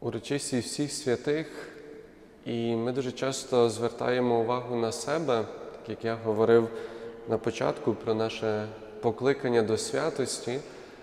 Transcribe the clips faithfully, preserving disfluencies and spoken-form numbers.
урочистість всіх святих, і ми дуже часто звертаємо увагу на себе, так як я говорив на початку про наше покликання до святості,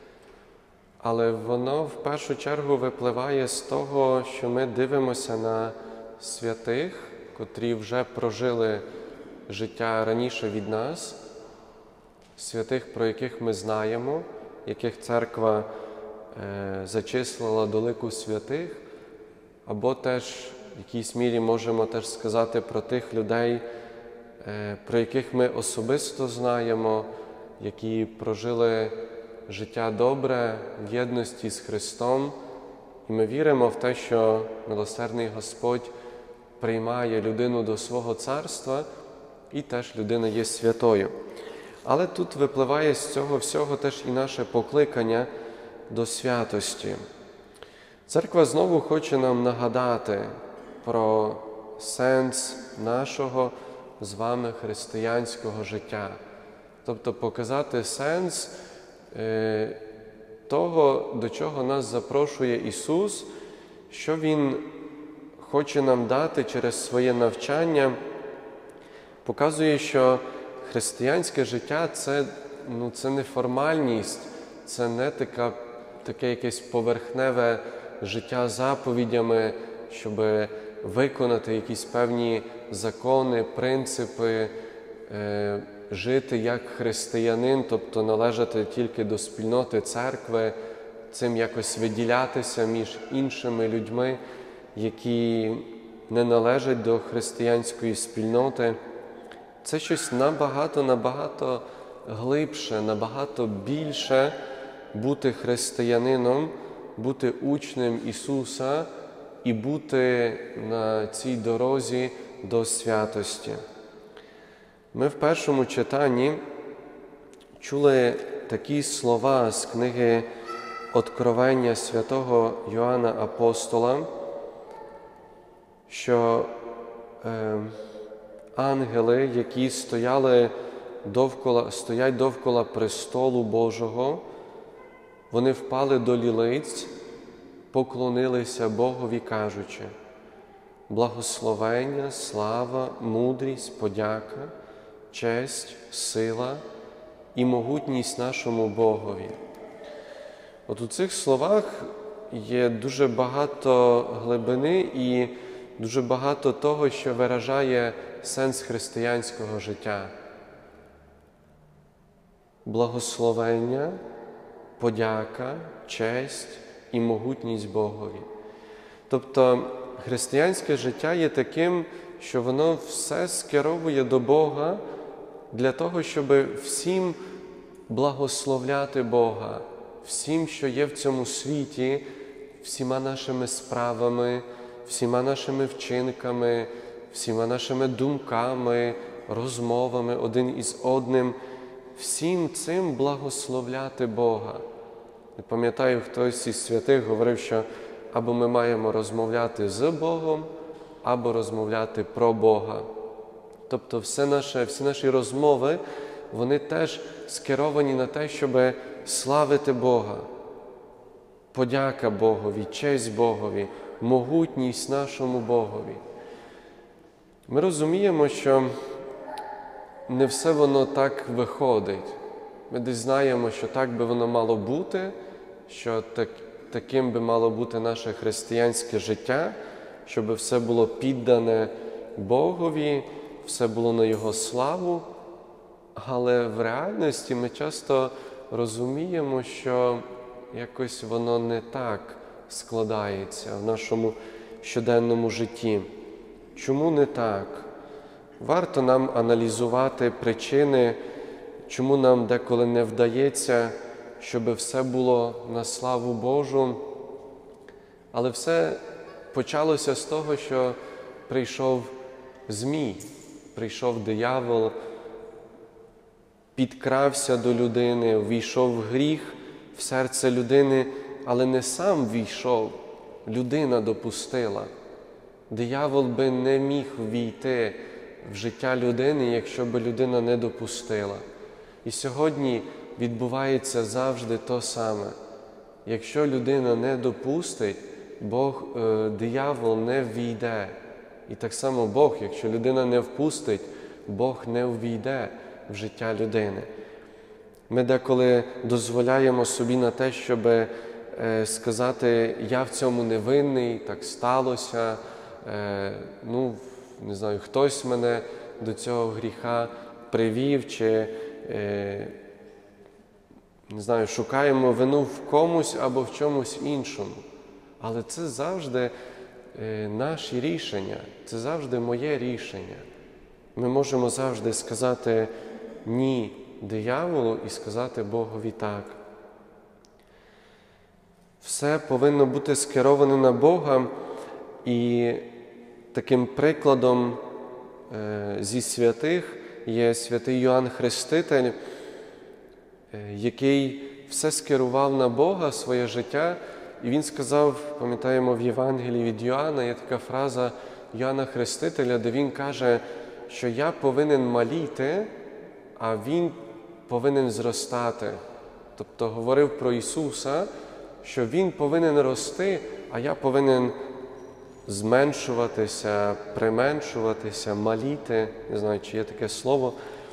але воно в першу чергу випливає з того, що ми дивимося на святих, котрі вже прожили життя раніше від нас, святих, про яких ми знаємо, яких церква е, зачислила до лику святих, або теж в якійсь мірі можемо теж сказати про тих людей, е, про яких ми особисто знаємо, які прожили життя добре в єдності з Христом. І ми віримо в те, що милосердний Господь приймає людину до свого царства, і теж людина є святою. Але тут випливає з цього всього теж і наше покликання до святості. Церква знову хоче нам нагадати про сенс нашого з вами християнського життя. Тобто показати сенс е, того, до чого нас запрошує Ісус, що Він хоче нам дати через своє навчання, показує, що християнське життя – це, ну, це не формальність, це не така, таке якесь поверхневе життя заповідями, щоб виконати якісь певні закони, принципи, е, жити як християнин, тобто належати тільки до спільноти церкви, цим якось виділятися між іншими людьми, які не належать до християнської спільноти. Це щось набагато-набагато глибше, набагато більше бути християнином, бути учнем Ісуса і бути на цій дорозі до святості. Ми в першому читанні чули такі слова з книги Откровення святого Йоанна Апостола, що е, ангели, які стояли довкола, стоять довкола престолу Божого, вони впали до лілиць, поклонилися Богові, кажучи: благословення, слава, мудрість, подяка, честь, сила і могутність нашому Богові. От у цих словах є дуже багато глибини і дуже багато того, що виражає сенс християнського життя. Благословення, подяка, честь і могутність Богові. Тобто християнське життя є таким, що воно все скеровує до Бога для того, щоб всім благословляти Бога, всім, що є в цьому світі, всіма нашими справами, всіма нашими вчинками, всіма нашими думками, розмовами один із одним, всім цим благословляти Бога. Я пам'ятаю, хтось із святих говорив, що або ми маємо розмовляти з Богом, або розмовляти про Бога. Тобто все наше, всі наші розмови, вони теж скеровані на те, щоб славити Бога. Подяка Богові, честь Богові, могутність нашому Богові. Ми розуміємо, що не все воно так виходить. Ми десь знаємо, що так би воно мало бути, що так, таким би мало бути наше християнське життя, щоб все було піддане Богові, все було на Його славу. Але в реальності ми часто розуміємо, що якось воно не так складається в нашому щоденному житті. Чому не так? Варто нам аналізувати причини, чому нам деколи не вдається, щоб все було на славу Божу. Але все почалося з того, що прийшов Змій, прийшов диявол, підкрався до людини, ввійшов в гріх в серце людини, але не сам ввійшов, людина допустила. Диявол би не міг ввійти в життя людини, якщо б людина не допустила. І сьогодні відбувається завжди то саме. Якщо людина не допустить, Бог, е, диявол не ввійде. І так само Бог, якщо людина не впустить, Бог не ввійде в життя людини. Ми деколи дозволяємо собі на те, щоб е, сказати, я в цьому не винний, так сталося, е, ну, не знаю, хтось мене до цього гріха привів, чи, е, не знаю, шукаємо вину в комусь або в чомусь іншому. Але це завжди е, наші рішення, це завжди моє рішення. Ми можемо завжди сказати «ні» дияволу і сказати Богові «так». Все повинно бути скероване на Бога, і таким прикладом е, зі святих є святий Йоанн Хреститель, е, який все скерував на Бога, своє життя, і він сказав, пам'ятаємо в Євангелії від Йоанна, є така фраза Йоанна Хрестителя, де він каже, що я повинен маліти, а він повинен зростати. Тобто говорив про Ісуса, що Він повинен рости, а я повинен зменшуватися, применшуватися, маліти, не знаю, чи є таке слово.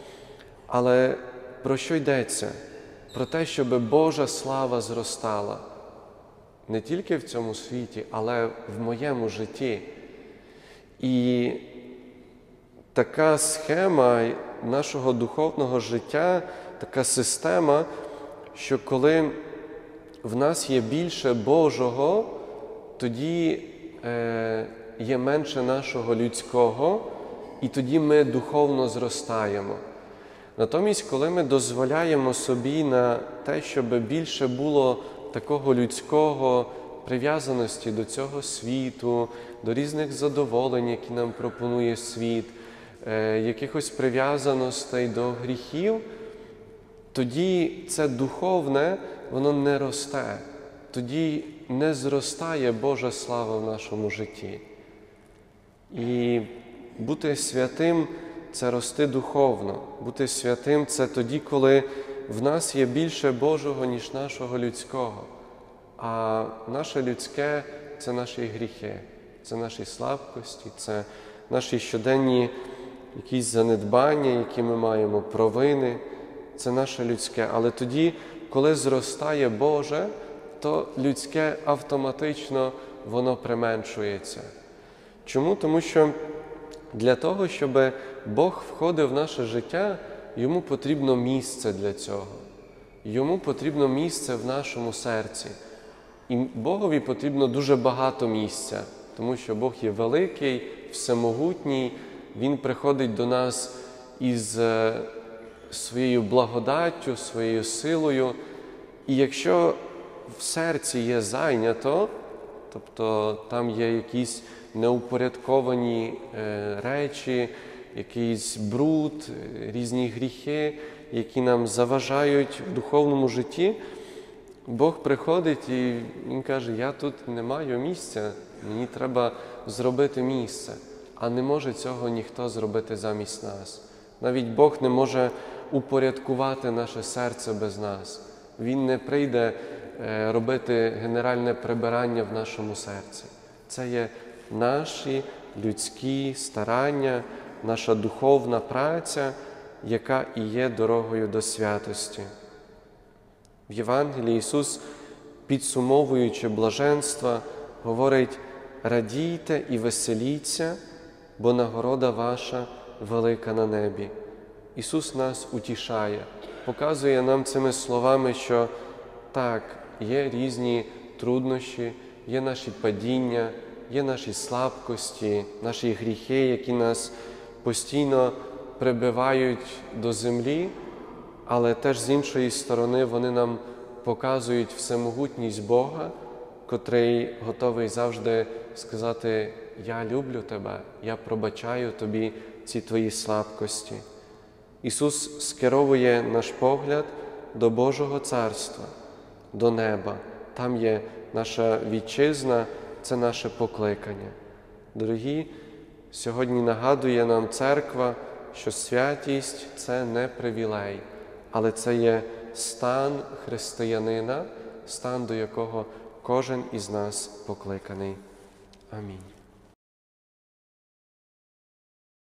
Але про що йдеться? Про те, щоб Божа слава зростала. Не тільки в цьому світі, але в моєму житті. І така схема нашого духовного життя, така система, що коли в нас є більше Божого, тоді е, є менше нашого людського, і тоді ми духовно зростаємо. Натомість, коли ми дозволяємо собі на те, щоб більше було такого людського прив'язаності до цього світу, до різних задоволень, які нам пропонує світ, е, якихось прив'язаностей до гріхів, тоді це духовне, воно не росте. Тоді не зростає Божа слава в нашому житті. І бути святим – це рости духовно. Бути святим – це тоді, коли в нас є більше Божого, ніж нашого людського. А наше людське – це наші гріхи, це наші слабкості, це наші щоденні якісь занедбання, які ми маємо, провини. Це наше людське. Але тоді, коли зростає Боже, то людське автоматично воно применшується. Чому? Тому що для того, щоб Бог входив в наше життя, йому потрібно місце для цього. Йому потрібно місце в нашому серці. І Богові потрібно дуже багато місця, тому що Бог є великий, всемогутній, Він приходить до нас із своєю благодаттю, своєю силою. І якщо в серці є зайнято, тобто там є якісь неупорядковані е, речі, якийсь бруд, різні гріхи, які нам заважають в духовному житті, Бог приходить і Він каже, я тут не маю місця, мені треба зробити місце. А не може цього ніхто зробити замість нас. Навіть Бог не може упорядкувати наше серце без нас. Він не прийде е, робити генеральне прибирання в нашому серці. Це є наші людські старання, наша духовна праця, яка і є дорогою до святості. В Євангелії Ісус, підсумовуючи блаженства, говорить «Радійте і веселіться, бо нагорода ваша велика на небі». Ісус нас утішає, показує нам цими словами, що так, є різні труднощі, є наші падіння, є наші слабкості, наші гріхи, які нас постійно прибивають до землі, але теж з іншої сторони вони нам показують всемогутність Бога, котрий готовий завжди сказати «Я люблю тебе, я пробачаю тобі ці твої слабкості». Ісус скеровує наш погляд до Божого Царства, до неба. Там є наша вітчизна, це наше покликання. Дорогі, сьогодні нагадує нам Церква, що святість – це не привілей, але це є стан християнина, стан, до якого кожен із нас покликаний. Амінь.